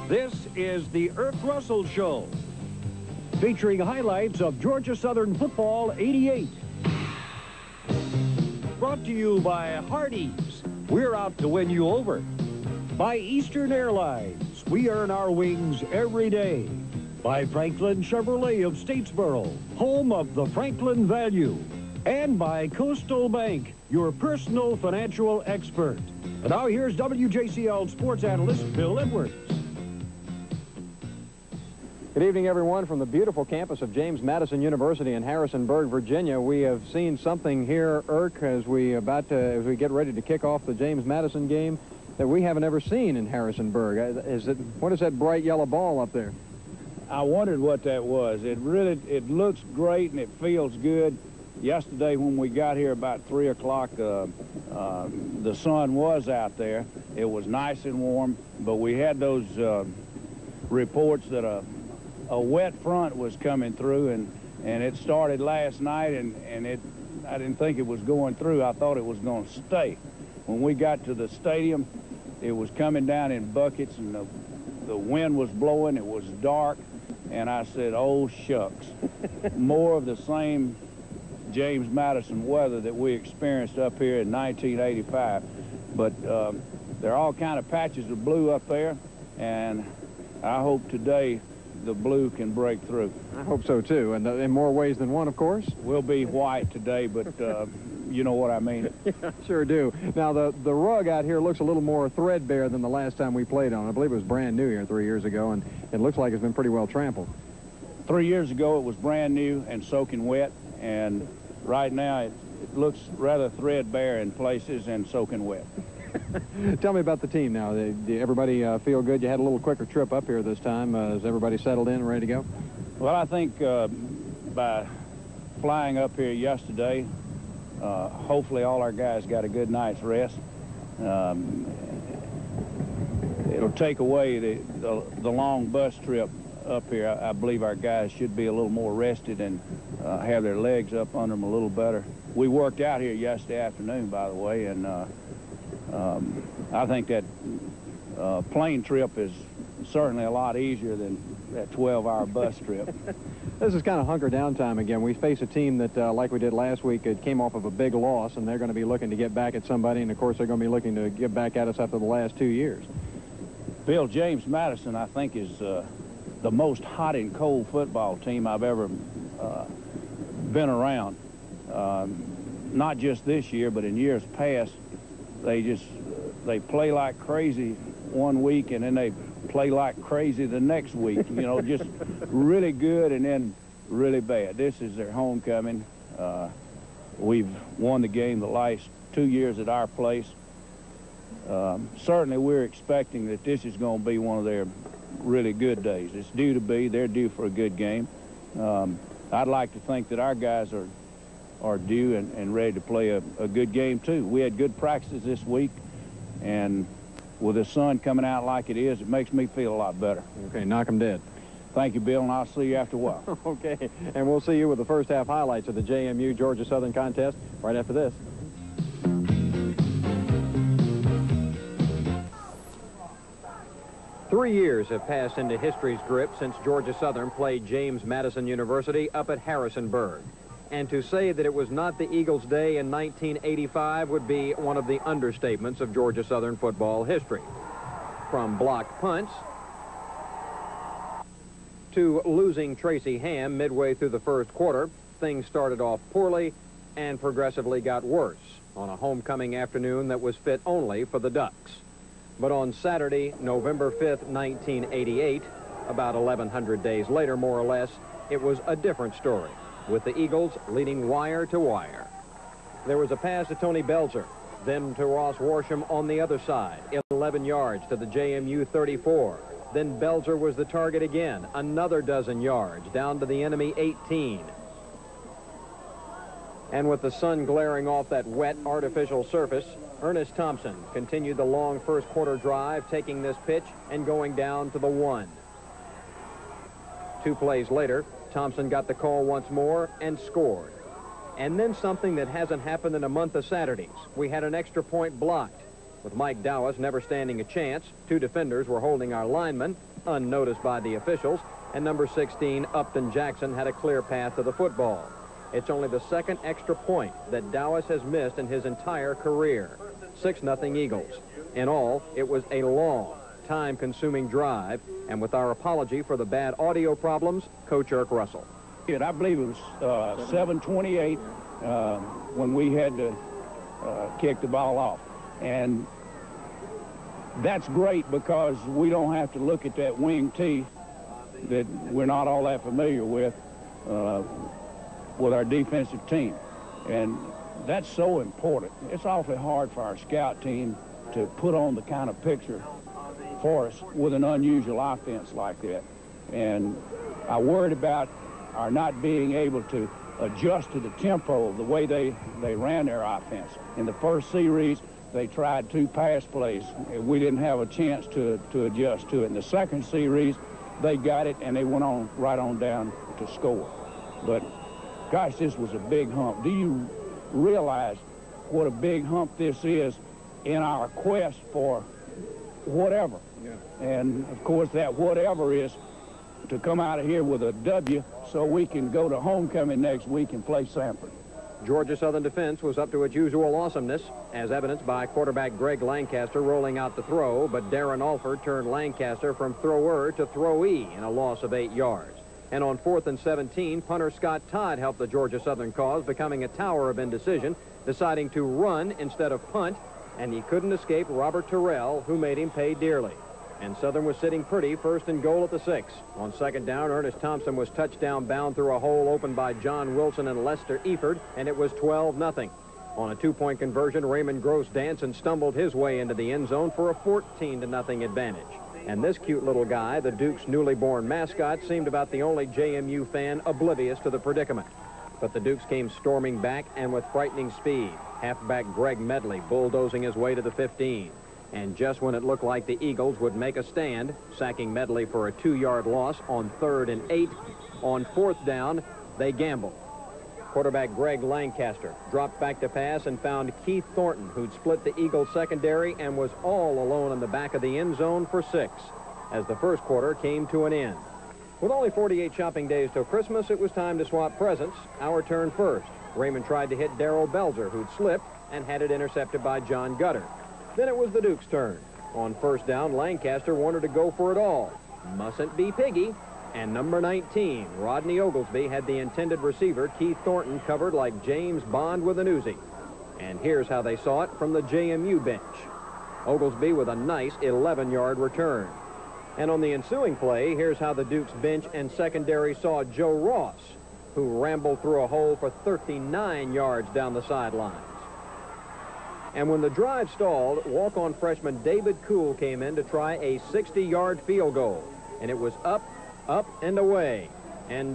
This is the Irk Russell Show, featuring highlights of Georgia Southern football '88. Brought to you by Hardee's. We're out to win you over. By Eastern Airlines. We earn our wings every day. By Franklin Chevrolet of Statesboro, home of the Franklin value. And by Coastal Bank, your personal financial expert. And now here's WJCL sports analyst Bill Edwards. Good evening, everyone, from the beautiful campus of James Madison University in Harrisonburg, Virginia. We have seen something here, Irk, as we get ready to kick off the James Madison game that we haven't ever seen in Harrisonburg. What is that bright yellow ball up there? I wondered what that was. It looks great and it feels good. Yesterday when we got here about 3 o'clock, the sun was out there. It was nice and warm, but we had those reports that a wet front was coming through, and it started last night, and I didn't think it was going through. I thought it was going to stay. When we got to the stadium, it was coming down in buckets, and the wind was blowing. It was dark, and I said, oh, shucks. More of the same James Madison weather that we experienced up here in 1985. But there are all kind of patches of blue up there, and I hope today the blue can break through. I hope so, too, and in more ways than one, of course. We'll be white today, but you know what I mean. Yeah, sure do. Now, the rug out here looks a little more threadbare than the last time we played on it. I believe it was brand new here 3 years ago, and it looks like it's been pretty well trampled. 3 years ago, it was brand new and soaking wet, and right now it looks rather threadbare in places and soaking wet. Tell me about the team now. Did everybody feel good? You had a little quicker trip up here this time. Is everybody settled in and ready to go? Well, I think by flying up here yesterday, hopefully all our guys got a good night's rest. It'll take away the long bus trip up here. I believe our guys should be a little more rested and have their legs up under them a little better. We worked out here yesterday afternoon, by the way, and I think that plane trip is certainly a lot easier than that 12-hour bus trip. This is kind of hunker down time again. We face a team that, like we did last week, it came off of a big loss, and they're going to be looking to get back at somebody, and of course they're going to be looking to get back at us after the last 2 years. Bill, James Madison, I think, is the most hot and cold football team I've ever been around. Not just this year, but in years past. They play like crazy one week, and then they play like crazy the next week. You know, just really good and then really bad. This is their homecoming. We've won the game the last 2 years at our place. Certainly we're expecting that this is going to be one of their really good days. It's due to be. They're due for a good game. I'd like to think that our guys are due and ready to play a good game, too. We had good practices this week, and with the sun coming out like it is, it makes me feel a lot better. Okay, knock them dead. Thank you, Bill, and I'll see you after a while. Okay, and we'll see you with the first half highlights of the JMU Georgia Southern contest right after this. Three years have passed into history's grip since Georgia Southern played James Madison University up at Harrisonburg. And to say that it was not the Eagles' day in 1985 would be one of the understatements of Georgia Southern football history. From blocked punts to losing Tracy Ham midway through the first quarter, things started off poorly and progressively got worse on a homecoming afternoon that was fit only for the Ducks. But on Saturday, November 5th, 1988, about 1,100 days later, more or less, it was a different story, with the Eagles leading wire to wire. There was a pass to Tony Belzer, then to Ross Warsham on the other side, 11 yards to the JMU 34. Then Belzer was the target again, another dozen yards, down to the enemy 18. And with the sun glaring off that wet, artificial surface, Ernest Thompson continued the long first quarter drive, taking this pitch and going down to the 1. 2 plays later, Thompson got the call once more and scored. And then something that hasn't happened in a month of Saturdays. We had an extra point blocked. With Mike Dowis never standing a chance, 2 defenders were holding our linemen, unnoticed by the officials, and number 16, Upton Jackson, had a clear path to the football. It's only the second extra point that Dowis has missed in his entire career. 6-0 Eagles. In all, it was a long, time-consuming drive, and with our apology for the bad audio problems, Coach Irk Russell. I believe it was 7:28 when we had to kick the ball off. And that's great because we don't have to look at that wing tee that we're not all that familiar with our defensive team. And that's so important. It's awfully hard for our scout team to put on the kind of picture for us with an unusual offense like that. And I worried about our not being able to adjust to the tempo of the way they ran their offense. In the first series, they tried 2 pass plays, and we didn't have a chance to adjust to it. In the second series, they got it, and they went on right on down to score. But, gosh, this was a big hump. Do you realize what a big hump this is in our quest for whatever? Yeah. And, of course, that whatever is to come out of here with a W so we can go to homecoming next week and play Sanford. Georgia Southern defense was up to its usual awesomeness, as evidenced by quarterback Greg Lancaster rolling out the throw, but Darren Alford turned Lancaster from thrower to throwee in a loss of 8 yards. And on 4th and 17, punter Scott Todd helped the Georgia Southern cause, becoming a tower of indecision, deciding to run instead of punt, and he couldn't escape Robert Terrell, who made him pay dearly. And Southern was sitting pretty, 1st and goal at the 6. On 2nd down, Ernest Thompson was touchdown bound through a hole opened by John Wilson and Lester Eford, and it was 12-0. On a 2-point conversion, Raymond Gross danced and stumbled his way into the end zone for a 14-0 advantage. And this cute little guy, the Duke's newly born mascot, seemed about the only JMU fan oblivious to the predicament. But the Dukes came storming back and with frightening speed. Halfback Greg Medley bulldozing his way to the 15. And just when it looked like the Eagles would make a stand, sacking Medley for a 2-yard loss on 3rd and 8, on 4th down, they gambled. Quarterback Greg Lancaster dropped back to pass and found Keith Thornton, who'd split the Eagles secondary and was all alone in the back of the end zone for 6, as the first quarter came to an end. With only 48 shopping days till Christmas, it was time to swap presents. Our turn first. Raymond tried to hit Darrell Belzer, who'd slipped and had it intercepted by John Gutter. Then it was the Duke's turn. On 1st down, Lancaster wanted to go for it all. Mustn't be piggy. And number 19, Rodney Oglesby, had the intended receiver, Keith Thornton, covered like James Bond with an Uzi. And here's how they saw it from the JMU bench. Oglesby with a nice 11-yard return. And on the ensuing play, here's how the Duke's bench and secondary saw Joe Ross, who rambled through a hole for 39 yards down the sidelines. And when the drive stalled, walk-on freshman David Kuhl came in to try a 60-yard field goal. And it was up, and away. And,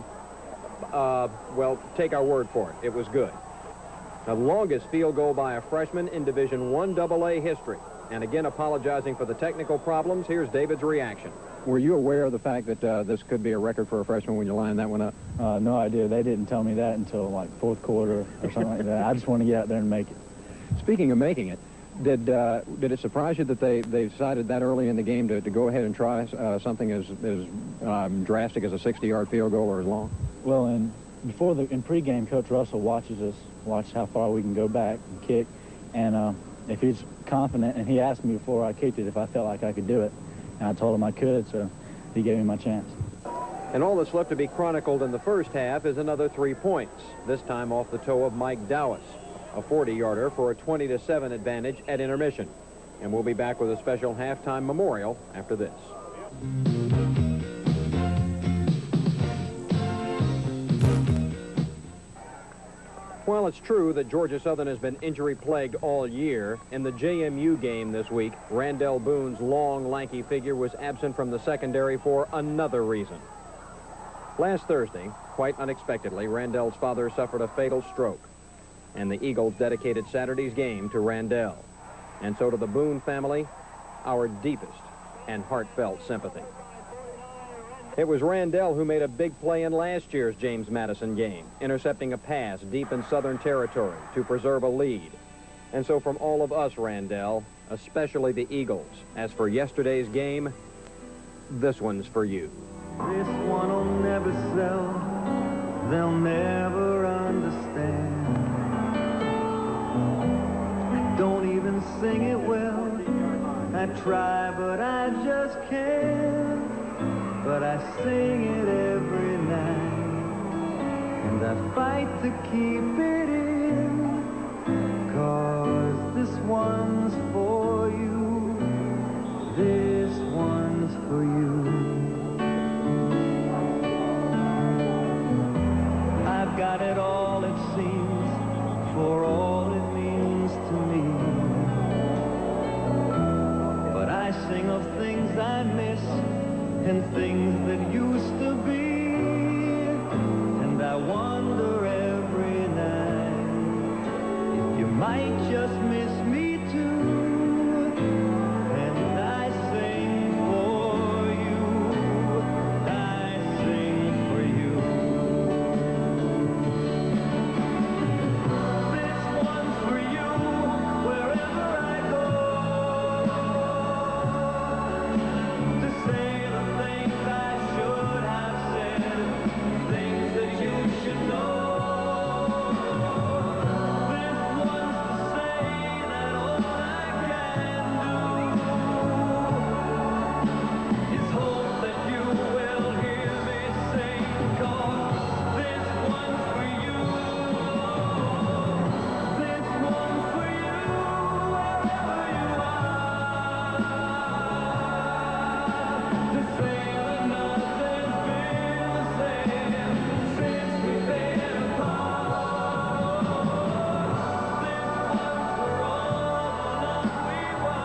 well, take our word for it. It was good. The longest field goal by a freshman in Division I AA history. And again, apologizing for the technical problems, here's David's reaction. Were you aware of the fact that this could be a record for a freshman when you lined that one up? No idea. They didn't tell me that until, like, 4th quarter or something like that. I just want to get out there and make it. Speaking of making it, did it surprise you that they decided that early in the game to go ahead and try something as drastic as a 60-yard field goal or as long? Well, in pregame, Coach Russell watches how far we can go back and kick, and if he's confident, and he asked me before I kicked it if I felt like I could do it, and I told him I could, so he gave me my chance. And all that's left to be chronicled in the first half is another 3 points, this time off the toe of Mike Dowis. A 40-yarder for a 20-7 advantage at intermission. And we'll be back with a special halftime memorial after this. While it's true that Georgia Southern has been injury-plagued all year, in the JMU game this week, Randall Boone's long, lanky figure was absent from the secondary for another reason. Last Thursday, quite unexpectedly, Randall's father suffered a fatal stroke. And the Eagles dedicated Saturday's game to Randall. And so to the Boone family, our deepest and heartfelt sympathy. It was Randall who made a big play in last year's James Madison game, intercepting a pass deep in Southern territory to preserve a lead. And so from all of us, Randall, especially the Eagles. As for yesterday's game, this one's for you. This one'll never sell, they'll never understand. I don't even sing it well, I try but I just can't. But I sing it every night, and I fight to keep it in, 'cause this one's for you, this one's for you. I've got it all, it seems, for all it means to me. But I sing of things I miss and things that used to be, and I wonder every night if you might just miss me too. And I sing for you, I sing for you. This one's for you, wherever I go, to say the things I should have said, things that you should know. This one's to say that all I can do is hope that you will hear me sing, 'cause this one's for you. This one's for you, wherever you are, to say that nothing's been the same since we've been apart. This one's for all the love we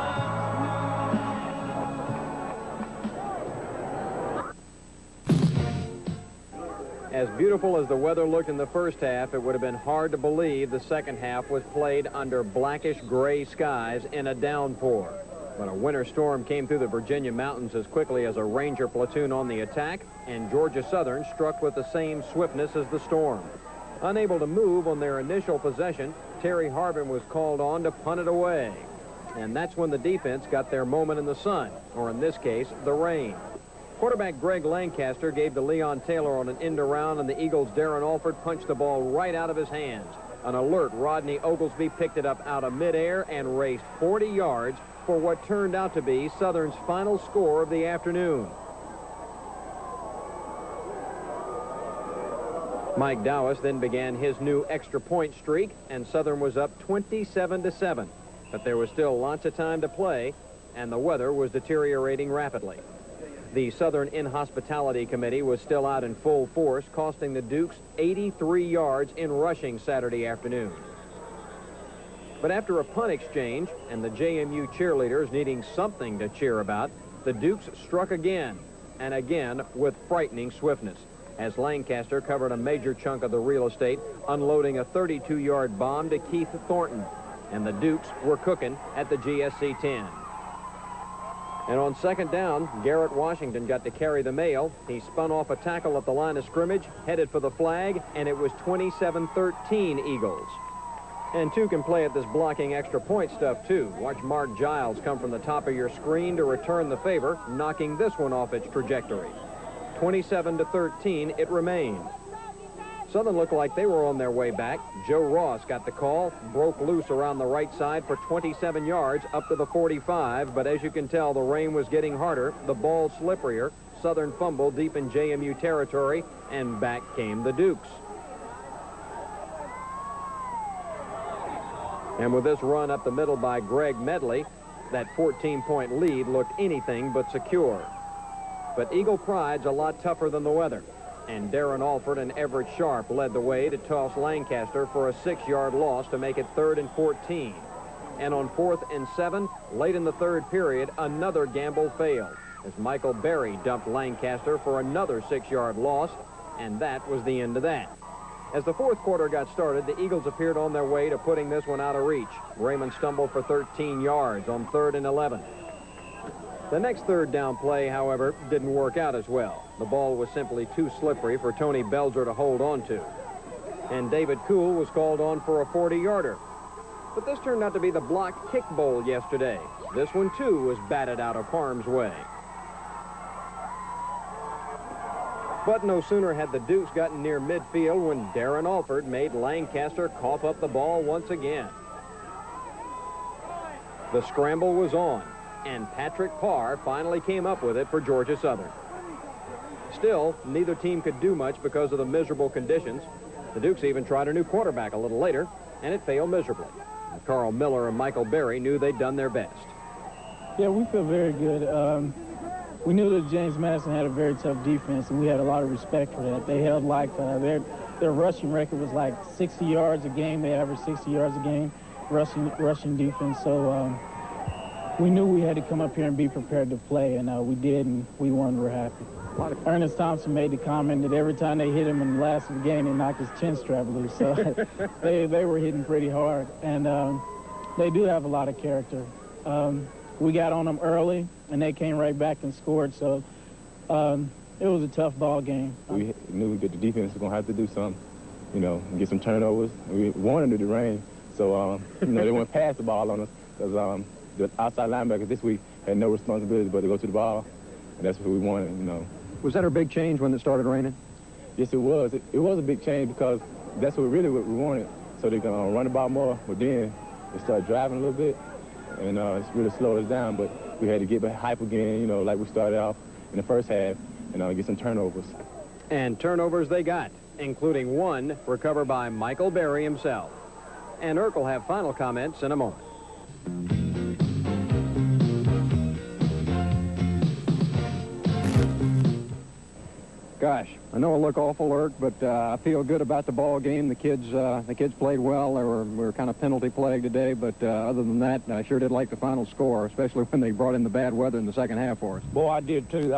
once knew. As beautiful as the weather looked in the first half, it would have been hard to believe the second half was played under blackish gray skies in a downpour. But a winter storm came through the Virginia mountains as quickly as a Ranger platoon on the attack, and Georgia Southern struck with the same swiftness as the storm. Unable to move on their initial possession, Terry Harbin was called on to punt it away. And that's when the defense got their moment in the sun, or in this case, the rain. Quarterback Greg Lancaster gave to Leon Taylor on an end around, and the Eagles' Darren Alford punched the ball right out of his hands. An alert Rodney Oglesby picked it up out of midair and raced 40 yards for what turned out to be Southern's final score of the afternoon. Mike Dowis then began his new extra point streak, and Southern was up 27-7. But there was still lots of time to play, and the weather was deteriorating rapidly. The Southern Inhospitality Committee was still out in full force, costing the Dukes 83 yards in rushing Saturday afternoon. But after a punt exchange and the JMU cheerleaders needing something to cheer about, the Dukes struck again, and again with frightening swiftness, as Lancaster covered a major chunk of the real estate, unloading a 32-yard bomb to Keith Thornton, and the Dukes were cooking at the GSC 10. And on second down, Garrett Washington got to carry the mail. He spun off a tackle at the line of scrimmage, headed for the flag, and it was 27-13 Eagles. And two can play at this blocking extra point stuff, too. Watch Mark Giles come from the top of your screen to return the favor, knocking this one off its trajectory. 27-13 it remained. Southern looked like they were on their way back. Joe Ross got the call, broke loose around the right side for 27 yards up to the 45, but as you can tell, the rain was getting harder, the ball slipperier. Southern fumbled deep in JMU territory, and back came the Dukes. And with this run up the middle by Greg Medley, that 14-point lead looked anything but secure. But Eagle Pride's a lot tougher than the weather, and Darren Alford and Everett Sharp led the way to toss Lancaster for a 6-yard loss to make it 3rd and 14. And on 4th and 7, late in the third period, another gamble failed, as Michael Berry dumped Lancaster for another 6-yard loss, and that was the end of that. As the fourth quarter got started, the Eagles appeared on their way to putting this one out of reach. Raymond stumbled for 13 yards on 3rd and 11. The next third down play, however, didn't work out as well. The ball was simply too slippery for Tony Belzer to hold on to. And David Kuhl was called on for a 40-yarder. But this turned out to be the block kick bowl yesterday. This one, too, was batted out of harm's way. But no sooner had the Dukes gotten near midfield when Darren Alford made Lancaster cough up the ball once again. The scramble was on, and Patrick Parr finally came up with it for Georgia Southern. Still, neither team could do much because of the miserable conditions. The Dukes even tried a new quarterback a little later, and it failed miserably. Carl Miller and Michael Berry knew they'd done their best. Yeah, we feel very good. We knew that James Madison had a very tough defense, and we had a lot of respect for that. They held like their rushing record was like 60 yards a game. They averaged 60 yards a game rushing defense. So we knew we had to come up here and be prepared to play, and we did, and we won. We're happy. Ernest Thompson made the comment that every time they hit him in the last of the game, they knocked his chin strap loose. So they were hitting pretty hard, and they do have a lot of character. We got on them early, and they came right back and scored. So it was a tough ball game. We knew that the defense was going to have to do something, you know, and get some turnovers. We wanted it to rain, so, you know, they wouldn't pass the ball on us because the outside linebackers this week had no responsibility but to go to the ball, and that's what we wanted, you know. Was that a big change when it started raining? Yes, it was. It was a big change because that's what we wanted, so they can run the ball more, but then they started driving a little bit, and it's really slowed us down, but we had to get hype again, you know, like we started off in the first half, and get some turnovers. And turnovers they got, including one recovered by Michael Berry himself. And Urk will have final comments in a moment. Gosh, I know it look awful, Urk, but I feel good about the ball game. The kids played well. We were kind of penalty plagued today, but other than that, I sure did like the final score, especially when they brought in the bad weather in the second half for us. Boy, I did too.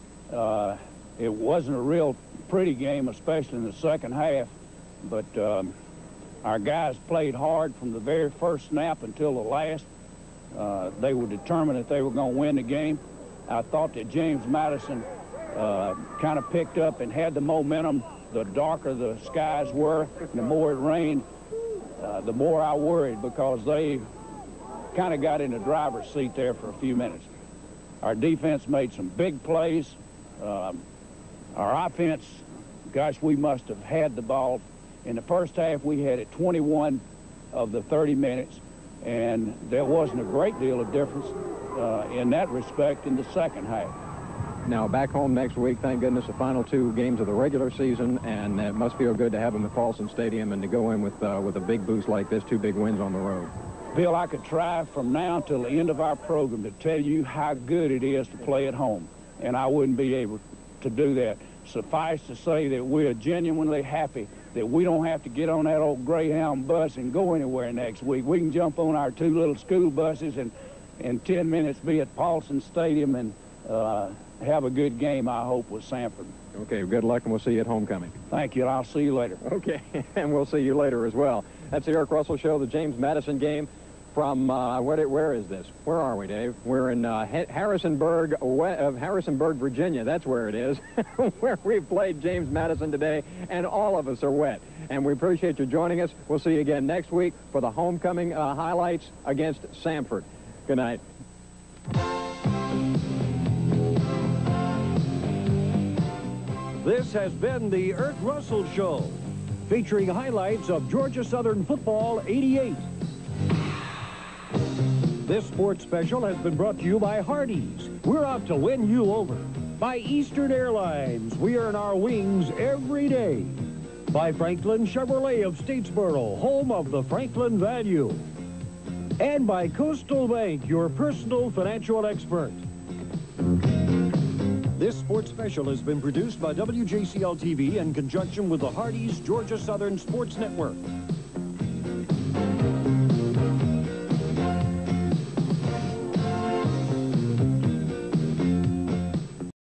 It wasn't a real pretty game, especially in the second half, but our guys played hard from the very first snap until the last. They were determined that they were going to win the game. I thought that James Madison kind of picked up and had the momentum. The darker the skies were, the more it rained, the more I worried because they kind of got in the driver's seat there for a few minutes. Our defense made some big plays. Our offense, gosh, we must have had the ball. In the first half, we had it 21 of the 30 minutes, and there wasn't a great deal of difference in that respect in the second half. Now, back home next week, thank goodness, the final two games of the regular season, and it must feel good to have them at Paulson Stadium and to go in with a big boost like this, 2 big wins on the road. Bill, I could try from now until the end of our program to tell you how good it is to play at home, and I wouldn't be able to do that. Suffice to say that we're genuinely happy that we don't have to get on that old Greyhound bus and go anywhere next week. We can jump on our 2 little school buses and in 10 minutes be at Paulson Stadium and have a good game, I hope, with Sanford. Okay, good luck, and we'll see you at homecoming. Thank you, and I'll see you later. Okay, and we'll see you later as well. That's the Urk Russell Show, the James Madison game from, where is this? Where are we, Dave? We're in Harrisonburg, Virginia. That's where it is, where we've played James Madison today, and all of us are wet. And we appreciate you joining us. We'll see you again next week for the homecoming highlights against Sanford. Good night. This has been the Urk Russell Show, featuring highlights of Georgia Southern football '88. This sports special has been brought to you by Hardee's. We're out to win you over. By Eastern Airlines. We earn our wings every day. By Franklin Chevrolet of Statesboro, home of the Franklin value. And by Coastal Bank, your personal financial expert. This sports special has been produced by WJCL-TV in conjunction with the Hardee's Georgia Southern Sports Network.